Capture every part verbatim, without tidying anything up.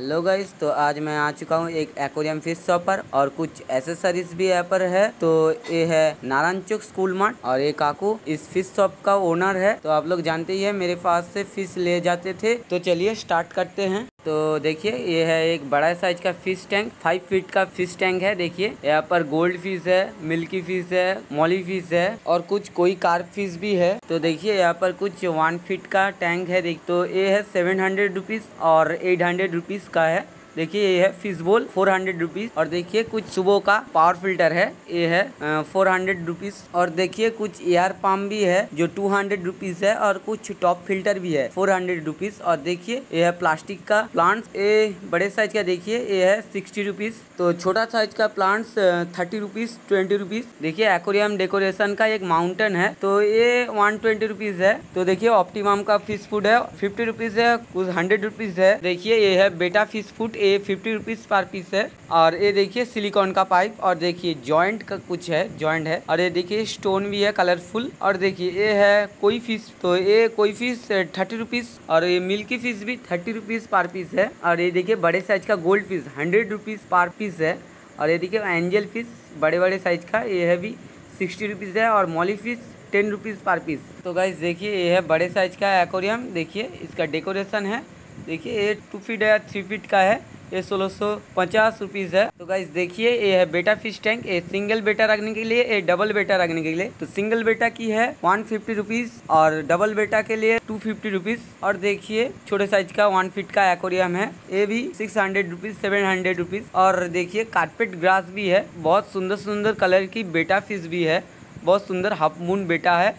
Hello guys, तो आज मैं आ चुका हूँ एक एक्वेरियम फिश शॉप पर और कुछ एसेसरीज भी यहाँ पर है। तो ये है नारायण चौक स्कूल मार्ट और ये काकू इस फिश शॉप का ओनर है। तो आप लोग जानते ही है, मेरे पास से फिश ले जाते थे। तो चलिए स्टार्ट करते हैं। तो देखिए, ये है एक बड़ा साइज का फिश टैंक, फाइव फीट का फिश टैंक है। देखिए यहाँ पर गोल्ड फिश है, मिल्की फिश है, मॉली फिश है और कुछ कोई कार्प फिश भी है। तो देखिए यहाँ पर कुछ वन फीट का टैंक है। देख तो ये है सेवन हंड्रेड रुपीज और एट हंड्रेड रुपीज का है। देखिए ये है फिश बोल फोर हंड्रेड रुपीज और देखिए कुछ सुबह का पावर फिल्टर है, ये है फोर हंड्रेड रुपीज और देखिए कुछ एयर पम्प भी है जो टू हंड्रेड रुपीज है और कुछ टॉप फिल्टर भी है फोर हंड्रेड रुपीज। और देखिए ये है प्लास्टिक का प्लांट्स, ये बड़े साइज का देखिए ये है सिक्सटी रुपीज। तो छोटा साइज का plants thirty rupees twenty rupees. देखिए एक्वेरियम डेकोरेशन का एक माउंटेन है, तो ये वन ट्वेंटी रुपीज है। तो देखिए ऑप्टिमम का फिश फूड है फिफ्टी रुपीज है, कुछ हंड्रेड रुपीज है। देखिए ये है बेटा फिश फूड, ये फिफ्टी रुपीज पर पीस है। और ये देखिए सिलिकॉन का पाइप और देखिए जॉइंट का कुछ है, जॉइंट है। और ये देखिए स्टोन भी है कलरफुल। और देखिए ये है कोई फिश, तो ये कोई फिश थर्टी रुपीज और ये मिल्की फिश भी थर्टी रुपीज पर पीस है। और ये देखिए बड़े साइज का gold fish hundred rupees per piece है। और ये देखिए एंजल फिश बड़े बड़े साइज का, ये है भी सिक्सटी रुपीज है। और molly fish ten rupees per piece. तो गाइस देखिए ये है बड़े साइज का एक्वेरियम, देखिए इसका डेकोरेशन है। देखिए ये टू फीट या थ्री फीट का है, ये सोलह सौ पचास रुपीज है। तो गाइस देखिए ये है बेटा फिश टैंक, ये सिंगल बेटा रखने के लिए, ये डबल बेटा रखने के लिए। तो सिंगल बेटा की है वन फिफ्टी रुपीज और डबल बेटा के लिए टू फिफ्टी रुपीज। और देखिए छोटे साइज का वन फीट का एक्वेरियम है, ये भी six hundred rupees seven hundred rupees. और देखिए कारपेट ग्रास भी है, बहुत सुंदर सुंदर कलर की बेटा फिश भी है, बहुत सुंदर हाफ मून बेटा है।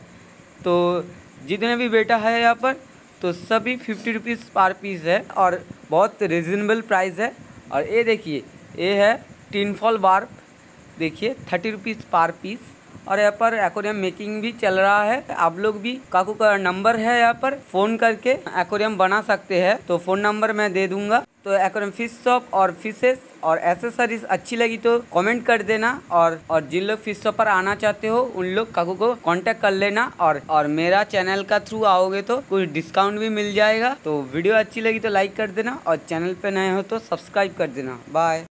तो जितने भी बेटा है यहाँ पर तो सभी फिफ्टी रुपीज़ पर पीस है और बहुत रिजनेबल प्राइस है। और ये देखिए ये है टिन फॉल बार, देखिए थर्टी रुपीज़ पर पीस। और यहाँ पर एक्वेरियम मेकिंग भी चल रहा है। आप लोग भी, काकू का नंबर है यहाँ पर, फ़ोन करके एक्वेरियम बना सकते हैं। तो फ़ोन नंबर मैं दे दूंगा। तो एक्वेरियम फिश शॉप और फिशेस और एसेसरीज अच्छी लगी तो कमेंट कर देना। और और जिन लोग फिश शॉप पर आना चाहते हो उन लोग काकू को कांटेक्ट कर लेना। और और मेरा चैनल का थ्रू आओगे तो कुछ डिस्काउंट भी मिल जाएगा। तो वीडियो अच्छी लगी तो लाइक कर देना और चैनल पे नए हो तो सब्सक्राइब कर देना। बाय।